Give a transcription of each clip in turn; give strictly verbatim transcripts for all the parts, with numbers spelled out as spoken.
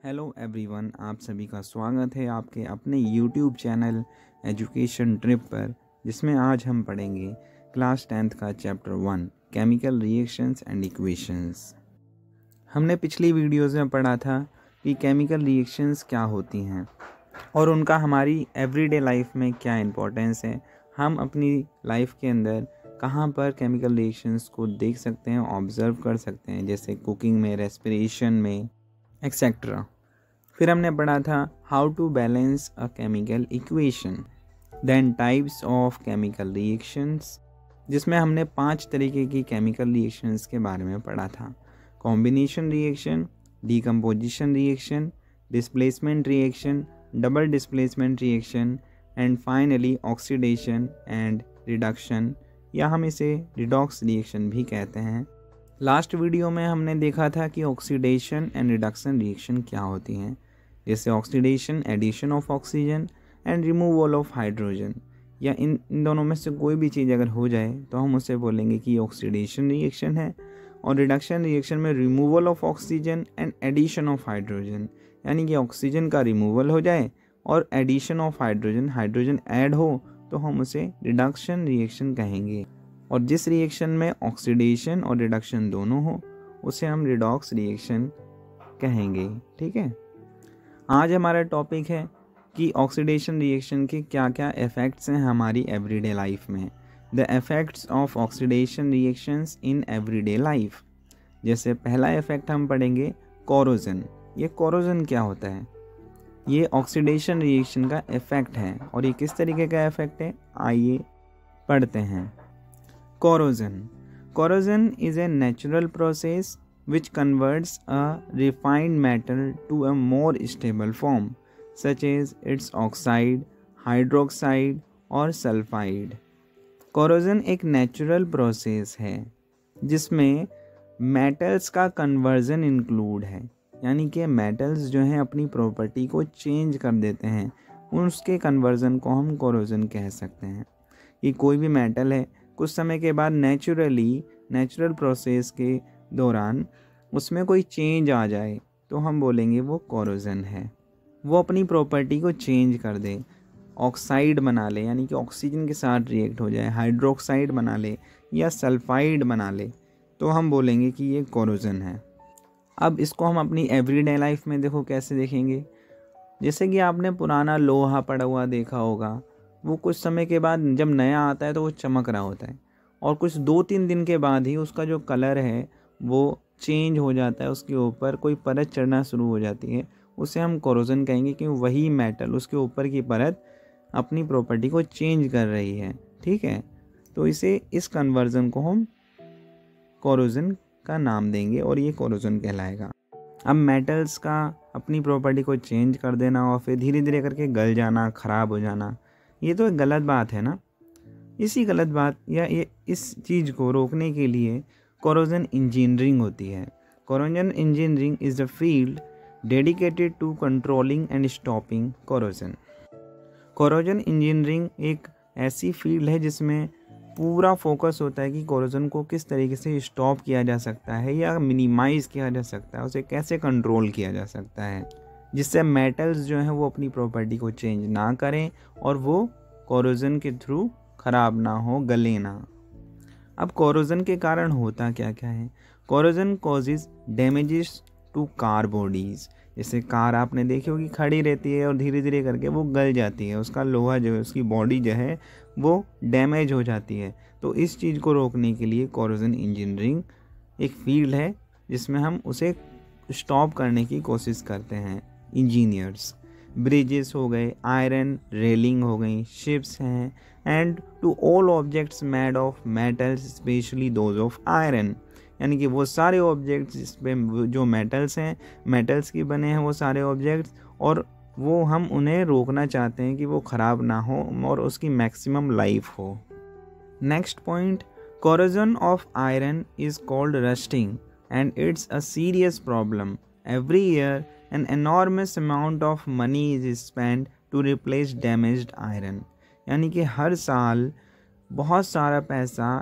Hello everyone, आप सभी का स्वागत है आपके अपने यूट्यूब चैनल एजुकेशन ट्रिप पर, जिसमें आज हम पढ़ेंगे क्लास टेंथ का chapter one chemical reactions and equations. हमने पिछली वीडियोज़ में पढ़ा था कि केमिकल रिएक्शंस क्या होती हैं और उनका हमारी एवरीडे लाइफ में क्या इम्पोर्टेंस है। हम अपनी लाइफ के अंदर कहाँ पर केमिकल रिएक्शंस को देख सकते हैं, ऑब्ज़र्व कर सकते हैं, जैसे कुकिंग में, रेस्पिरेशन में, एक्सेट्रा। फिर हमने पढ़ा था how to balance a chemical equation, then types of chemical reactions, जिसमें हमने पांच तरीके की केमिकल रिएक्शंस के बारे में पढ़ा था। Combination reaction, decomposition reaction, displacement reaction, double displacement reaction and finally oxidation and reduction, या हम इसे रिडॉक्स रिएक्शन भी कहते हैं। लास्ट वीडियो में हमने देखा था कि ऑक्सीडेशन एंड रिडक्शन रिएक्शन क्या होती हैं, जैसे oxidation addition of oxygen and removal of hydrogen, या इन इन दोनों में से कोई भी चीज़ अगर हो जाए तो हम उसे बोलेंगे कि ऑक्सीडेशन रिएक्शन है। और रिडक्शन रिएक्शन में removal of oxygen and addition of hydrogen, यानी कि ऑक्सीजन का रिमूवल हो जाए और addition of hydrogen hydrogen add हो तो हम उसे रिडक्शन रिएक्शन कहेंगे। और जिस रिएक्शन में ऑक्सीडेशन और रिडक्शन दोनों हो उसे हम रिडॉक्स रिएक्शन कहेंगे। ठीक है, आज हमारा टॉपिक है कि ऑक्सीडेशन रिएक्शन के क्या क्या इफ़ेक्ट्स हैं हमारी एवरीडे लाइफ में। The effects of oxidation reactions in everyday life. जैसे पहला इफ़ेक्ट हम पढ़ेंगे कोरोजन। ये कोरोजन क्या होता है? ये ऑक्सीडेशन रिएक्शन का इफ़ेक्ट है। और ये किस तरीके का इफ़ेक्ट है, आइए पढ़ते हैं। Corrosion. Corrosion is a natural process which converts a refined metal to a more stable form, such as its oxide, hydroxide और sulfide. Corrosion एक natural process है जिसमें metals का conversion include है, यानी कि metals जो हैं अपनी property को change कर देते हैं, उसके conversion को हम corrosion कह सकते हैं। कि कोई भी metal है कुछ समय के बाद नेचुरली नेचुरल प्रोसेस के दौरान उसमें कोई चेंज आ जाए तो हम बोलेंगे वो कोरोजन है। वो अपनी प्रॉपर्टी को चेंज कर दे, ऑक्साइड बना ले, यानी कि ऑक्सीजन के साथ रिएक्ट हो जाए, हाइड्रोक्साइड बना ले या सल्फाइड बना ले, तो हम बोलेंगे कि ये कोरोजन है। अब इसको हम अपनी एवरीडे लाइफ में देखो कैसे देखेंगे। जैसे कि आपने पुराना लोहा पड़ा हुआ देखा होगा, वो कुछ समय के बाद जब नया आता है तो वो चमक रहा होता है और कुछ दो तीन दिन के बाद ही उसका जो कलर है वो चेंज हो जाता है, उसके ऊपर कोई परत चढ़ना शुरू हो जाती है, उसे हम कोरोजन कहेंगे कि वही मेटल उसके ऊपर की परत अपनी प्रॉपर्टी को चेंज कर रही है। ठीक है, तो इसे इस कन्वर्जन को हम कोरोजन का नाम देंगे और ये कोरोजन कहलाएगा। अब मेटल्स का अपनी प्रॉपर्टी को चेंज कर देना और फिर धीरे धीरे करके गल जाना, ख़राब हो जाना, ये तो एक गलत बात है ना। इसी गलत बात या ये इस चीज़ को रोकने के लिए कोरोजन इंजीनियरिंग होती है। Corrosion engineering is the field dedicated to controlling and stopping corrosion. Corrosion engineering एक ऐसी फील्ड है जिसमें पूरा फोकस होता है कि कोरोजन को किस तरीके से स्टॉप किया जा सकता है या मिनिमाइज़ किया जा सकता है, उसे कैसे कंट्रोल किया जा सकता है, जिससे मेटल्स जो हैं वो अपनी प्रॉपर्टी को चेंज ना करें और वो कोरोजन के थ्रू ख़राब ना हो, गले ना। अब कोरोजन के कारण होता क्या क्या है? Corrosion causes damages to car bodies. जैसे कार आपने देखी होगी खड़ी रहती है और धीरे धीरे करके वो गल जाती है, उसका लोहा जो है, उसकी बॉडी जो है वो डैमेज हो जाती है। तो इस चीज़ को रोकने के लिए कोरोजन इंजीनियरिंग एक फील्ड है जिसमें हम उसे स्टॉप करने की कोशिश करते हैं। इंजीनियर्स, ब्रिजेस हो गए, आयरन रेलिंग हो गई, शिप्स हैं, and to all objects made of metals specially those of iron, यानी कि वो सारे ऑब्जेक्ट्स जिसपे जो मेटल्स हैं, मेटल्स की बने हैं वो सारे ऑब्जेक्ट्स, और वो हम उन्हें रोकना चाहते हैं कि वो ख़राब ना हो और उसकी मैक्सिमम लाइफ हो। Next point, corrosion of iron is called rusting and it's a serious problem. Every year, an enormous amount of money is spent to replace damaged iron. यानी कि हर साल बहुत सारा पैसा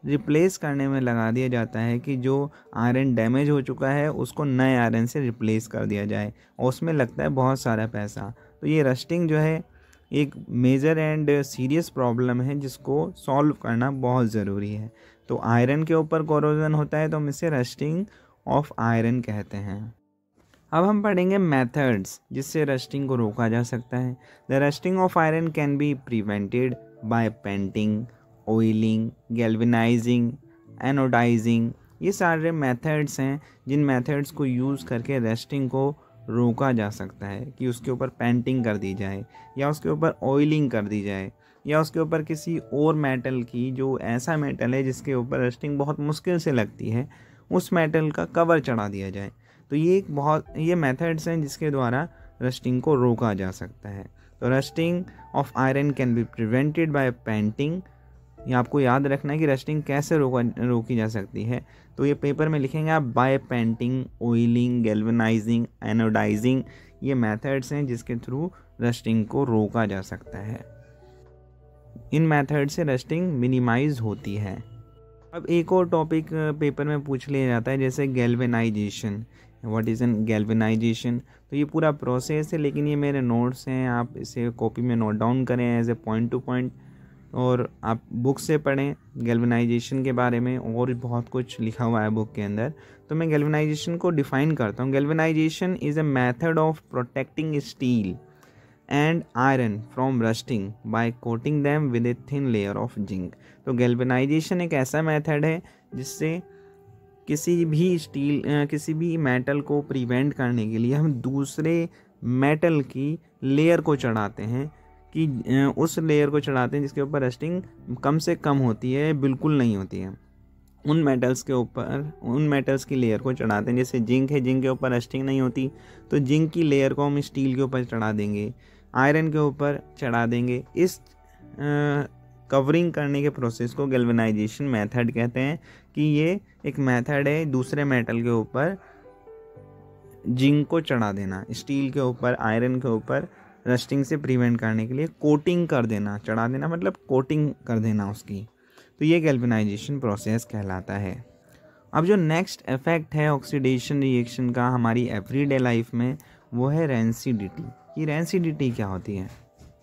रिप्लेस करने में लगा दिया जाता है कि जो आयरन डैमेज हो चुका है उसको नए आयरन से रिप्लेस कर दिया जाए, और उसमें लगता है बहुत सारा पैसा। तो ये रस्टिंग जो है एक मेजर एंड सीरियस प्रॉब्लम है जिसको सॉल्व करना बहुत ज़रूरी है। तो आयरन के ऊपर कोरोजन होता है तो हम इसे रस्टिंग ऑफ आयरन कहते हैं। अब हम पढ़ेंगे मेथड्स जिससे रस्टिंग को रोका जा सकता है। The rusting of iron can be prevented by painting, oiling, galvanising, anodising. ये सारे मेथड्स हैं जिन मेथड्स को यूज़ करके रस्टिंग को रोका जा सकता है, कि उसके ऊपर पेंटिंग कर दी जाए या उसके ऊपर ऑयलिंग कर दी जाए या उसके ऊपर किसी और मेटल की, जो ऐसा मेटल है जिसके ऊपर रस्टिंग बहुत मुश्किल से लगती है, उस मेटल का कवर चढ़ा दिया जाए। तो ये एक बहुत ये मेथड्स हैं जिसके द्वारा रस्टिंग को रोका जा सकता है। तो rusting of iron can be prevented by painting. ये आपको याद रखना है कि रस्टिंग कैसे रोका रोकी जा सकती है। तो ये पेपर में लिखेंगे आप, by painting, oiling, galvanising, anodising. ये मेथड्स हैं जिसके थ्रू रस्टिंग को रोका जा सकता है। इन मेथड से रस्टिंग मिनिमाइज होती है। अब एक और टॉपिक पेपर में पूछ लिया जाता है, जैसे galvanisation. What is an galvanisation? तो ये पूरा प्रोसेस है, लेकिन ये मेरे नोट्स हैं, आप इसे कॉपी में नोट डाउन करें as a point to point, और आप बुक से पढ़ें गैल्वेनाइजेशन के बारे में, और बहुत कुछ लिखा हुआ है बुक के अंदर। तो मैं गैल्वेनाइजेशन को डिफ़ाइन करता हूँ। Galvanisation is a method of protecting steel and iron from rusting by coating them with a thin layer of zinc. तो गैल्वेनाइजेशन एक ऐसा मेथड है जिससे किसी भी स्टील किसी भी मेटल को प्रिवेंट करने के लिए हम दूसरे मेटल की लेयर को चढ़ाते हैं, कि उस लेयर को चढ़ाते हैं जिसके ऊपर रस्टिंग कम से कम होती है, बिल्कुल नहीं होती है। उन मेटल्स के ऊपर उन मेटल्स की लेयर को चढ़ाते हैं। जैसे जिंक है, जिंक के ऊपर रस्टिंग नहीं होती, तो जिंक की लेयर को हम स्टील के ऊपर चढ़ा देंगे, आयरन के ऊपर चढ़ा देंगे। इस कवरिंग करने के प्रोसेस को गैल्वेनाइजेशन मेथड कहते हैं, कि ये एक मेथड है दूसरे मेटल के ऊपर जिंक को चढ़ा देना, स्टील के ऊपर, आयरन के ऊपर रस्टिंग से प्रिवेंट करने के लिए कोटिंग कर देना। चढ़ा देना मतलब कोटिंग कर देना उसकी। तो ये गैल्वेनाइजेशन प्रोसेस कहलाता है। अब जो नेक्स्ट इफेक्ट है ऑक्सीडेशन रिएक्शन का हमारी एवरीडे लाइफ में, वो है रेंसिडिटी। ये रेंसिडिटी क्या होती है?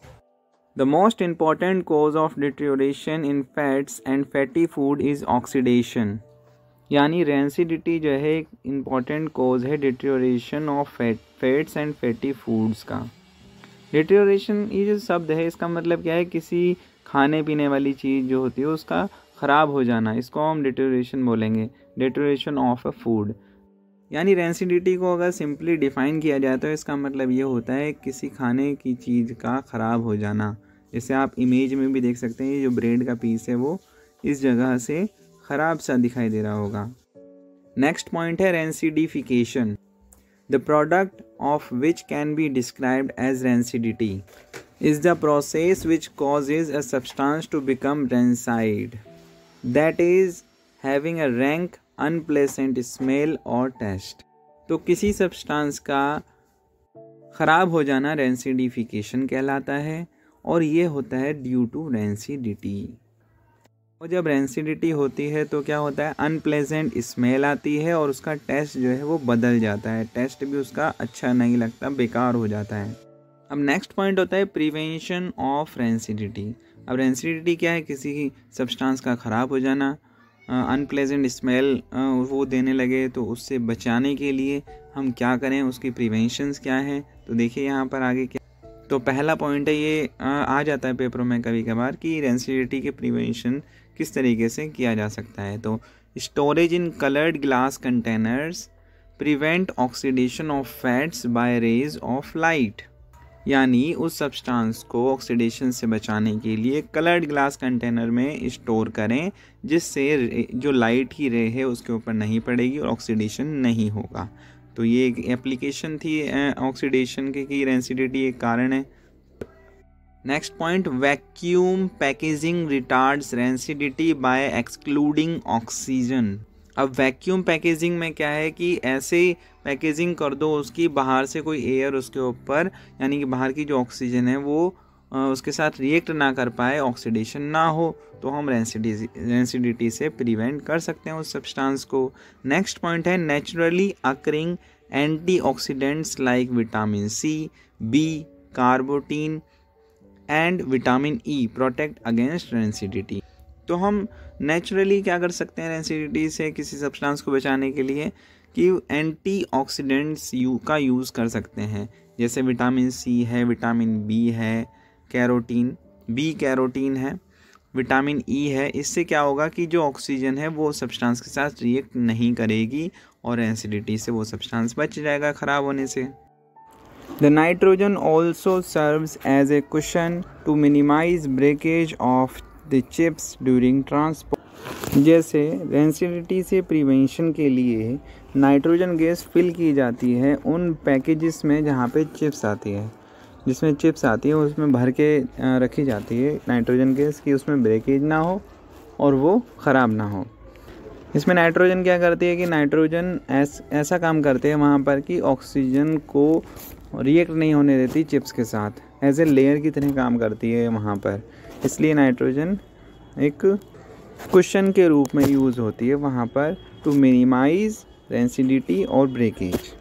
The most important cause of deterioration in fats and fatty food is oxidation. यानी रेंसिडिटी जो है एक इम्पॉर्टेंट कॉज है deterioration of fat fats and fatty foods का। डिटेरियोरेशन ये जो शब्द है, इसका मतलब क्या है? किसी खाने पीने वाली चीज़ जो होती है उसका ख़राब हो जाना, इसको हम डिटेरियोरेशन बोलेंगे, डिटेरियोरेशन ऑफ अ फूड। यानी रेंसिडिटी को अगर सिंपली डिफ़ाइन किया जाए तो इसका मतलब ये होता है किसी खाने की चीज़ का ख़राब हो जाना। जैसे आप इमेज में भी देख सकते हैं, ये जो ब्रेड का पीस है वो इस जगह से ख़राब सा दिखाई दे रहा होगा। नेक्स्ट पॉइंट है rancidification. The product of which can be described as rancidity is the process which causes a substance to become rancid, that is, having a rank, unpleasant smell or taste. तो किसी substance का ख़राब हो जाना rancidification कहलाता है, और ये होता है ड्यू टू रेंसिडिटी। और जब रेंसिडिटी होती है तो क्या होता है? अनप्लेजेंट स्मेल आती है और उसका टेस्ट जो है वो बदल जाता है, टेस्ट भी उसका अच्छा नहीं लगता, बेकार हो जाता है। अब नेक्स्ट पॉइंट होता है प्रिवेंशन ऑफ रेंसिडिटी। अब रेंसिडिटी क्या है? किसी सब्सटेंस का ख़राब हो जाना, अनप्लेजेंट स्मेल वो देने लगे, तो उससे बचाने के लिए हम क्या करें, उसकी प्रिवेंशंस क्या हैं? तो देखिए यहाँ पर आगे क्या। तो पहला पॉइंट है, ये आ जाता है पेपरों में कभी कभार, कि रेंसिडिटी के प्रिवेंशन किस तरीके से किया जा सकता है। तो storage in coloured glass containers prevent oxidation of fats by rays of light. यानी उस सब्सटेंस को ऑक्सीडेशन से बचाने के लिए कलर्ड ग्लास कंटेनर में स्टोर करें, जिससे जो लाइट की रे है उसके ऊपर नहीं पड़ेगी और ऑक्सीडेशन नहीं होगा। तो ये एक एप्लीकेशन थी ऑक्सीडेशन के, कि रेंसिडिटी एक कारण है। Next point, vacuum packaging retards rancidity by excluding oxygen. अब वैक्यूम पैकेजिंग में क्या है कि ऐसे पैकेजिंग कर दो उसकी, बाहर से कोई एयर उसके ऊपर, यानी कि बाहर की जो ऑक्सीजन है वो उसके साथ रिएक्ट ना कर पाए, ऑक्सीडेशन ना हो, तो हम रेंसिडिटी रेंसिडिटी से प्रिवेंट कर सकते हैं उस सब्सटेंस को। नेक्स्ट पॉइंट है naturally occurring antioxidants like vitamin C, B, carotene and vitamin E protect against rancidity. तो हम नेचुरली क्या कर सकते हैं रेंसिडिटी से किसी सब्सटेंस को बचाने के लिए कि एंटीऑक्सीडेंट्स यू का यूज़ कर सकते हैं, जैसे विटामिन सी है, विटामिन बी है, कैरोटीन बी कैरोटीन है, विटामिन ई है। इससे क्या होगा कि जो ऑक्सीजन है वो सब्सटेंस के साथ रिएक्ट नहीं करेगी और एसिडिटी से वो सब्सटेंस बच जाएगा ख़राब होने से। The nitrogen also serves as a cushion to minimize breakage of the chips during transport। जैसे रेंसिडिटी से प्रिवेंशन के लिए नाइट्रोजन गैस फिल की जाती है उन पैकेजेस में जहाँ पे चिप्स आती है, जिसमें चिप्स आती है उसमें भर के रखी जाती है नाइट्रोजन गैस कि उसमें ब्रेकेज ना हो और वो ख़राब ना हो। इसमें नाइट्रोजन क्या करती है कि नाइट्रोजन ऐस, ऐसा काम करते हैं वहाँ पर कि ऑक्सीजन को रिएक्ट नहीं होने देती चिप्स के साथ, एज ए लेयर की तरह काम करती है वहाँ पर। इसलिए नाइट्रोजन एक कुशन के रूप में यूज़ होती है वहाँ पर टू मिनिमाइज रेंसिडिटी और ब्रेकेज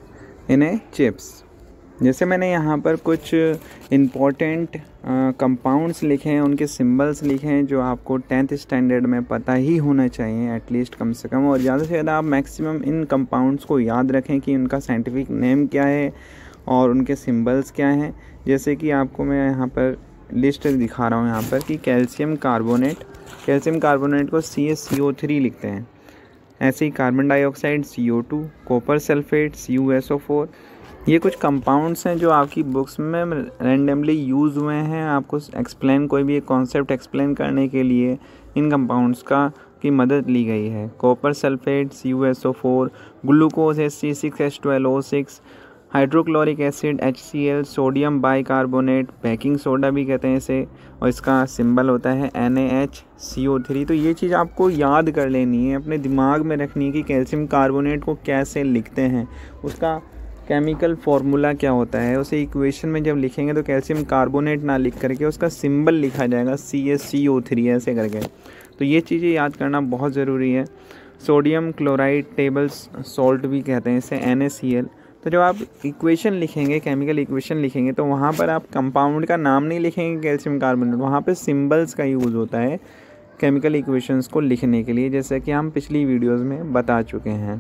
इन ए चिप्स। जैसे मैंने यहाँ पर कुछ इम्पोर्टेंट कंपाउंड्स लिखे हैं, उनके सिंबल्स लिखे हैं जो आपको टेंथ स्टैंडर्ड में पता ही होना चाहिए एटलीस्ट कम से कम, और ज़्यादा से ज़्यादा आप मैक्सिमम इन कंपाउंड्स को याद रखें कि उनका साइंटिफिक नेम क्या है और उनके सिंबल्स क्या हैं। जैसे कि आपको मैं यहाँ पर लिस्ट दिखा रहा हूँ यहाँ पर कि कैल्शियम कार्बोनेट, कैल्शियम कार्बोनेट को C S C O three लिखते हैं। ऐसे ही carbon dioxide C O two, copper sulphate C U S O four. ये कुछ कंपाउंड्स हैं जो आपकी बुक्स में रैंडमली यूज़ हुए हैं। आपको एक्सप्लेन कोई भी एक कॉन्सेप्ट एक्सप्लेन करने के लिए इन कंपाउंड्स का की मदद ली गई है। Copper sulphate C U S O four, glucose H C six H twelve O six, hydrochloric acid H C L, sodium bicarbonate, baking soda भी कहते हैं इसे, और इसका सिंबल होता है N A H C O three. तो ये चीज़ आपको याद कर लेनी है, अपने दिमाग में रखनी है कि कैल्शियम कार्बोनेट को कैसे लिखते हैं, उसका केमिकल फार्मूला क्या होता है। उसे इक्वेशन में जब लिखेंगे तो कैल्शियम कार्बोनेट ना लिख करके उसका सिंबल लिखा जाएगा C S C O three ऐसे करके। तो ये चीज़ें याद करना बहुत ज़रूरी है। सोडियम क्लोराइड टेबल सॉल्ट भी कहते हैं इसे, एन ए सी एल। तो जब आप इक्वेशन लिखेंगे, केमिकल इक्वेशन लिखेंगे, तो वहाँ पर आप कंपाउंड का नाम नहीं लिखेंगे कैल्शियम कार्बोनेट, वहाँ पे सिंबल्स का यूज़ होता है केमिकल इक्वेशंस को लिखने के लिए, जैसे कि हम पिछली वीडियोस में बता चुके हैं।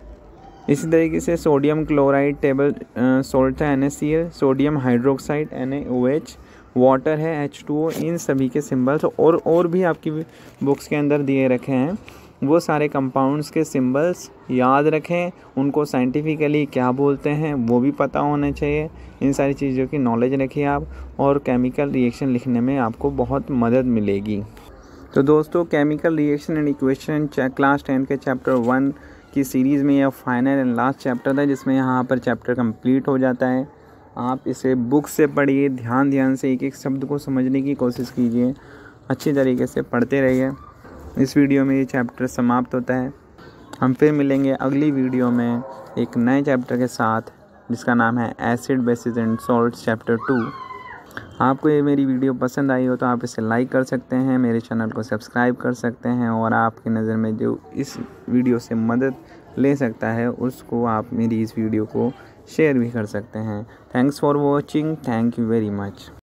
इसी तरीके से सोडियम क्लोराइड टेबल सॉल्ट है N A C L, sodium hydroxide N A O H, water है एच टू ओ। इन सभी के सिंबल्स और और भी आपकी बुक्स के अंदर दिए रखे हैं, वो सारे कंपाउंड्स के सिंबल्स याद रखें, उनको साइंटिफिकली क्या बोलते हैं वो भी पता होना चाहिए। इन सारी चीज़ों की नॉलेज रखिए आप, और केमिकल रिएक्शन लिखने में आपको बहुत मदद मिलेगी। तो दोस्तों, chemical reaction and equation class ten के चैप्टर वन की सीरीज़ में यह फाइनल एंड लास्ट चैप्टर था, जिसमें यहाँ पर चैप्टर कंप्लीट हो जाता है। आप इसे बुक से पढ़िए, ध्यान ध्यान से एक एक शब्द को समझने की कोशिश कीजिए, अच्छी तरीके से पढ़ते रहिए। इस वीडियो में ये चैप्टर समाप्त होता है। हम फिर मिलेंगे अगली वीडियो में एक नए चैप्टर के साथ, जिसका नाम है acid bases and salts chapter two. आपको ये मेरी वीडियो पसंद आई हो तो आप इसे लाइक कर सकते हैं, मेरे चैनल को सब्सक्राइब कर सकते हैं, और आपकी नज़र में जो इस वीडियो से मदद ले सकता है उसको आप मेरी इस वीडियो को शेयर भी कर सकते हैं। Thanks for watching, thank you very much.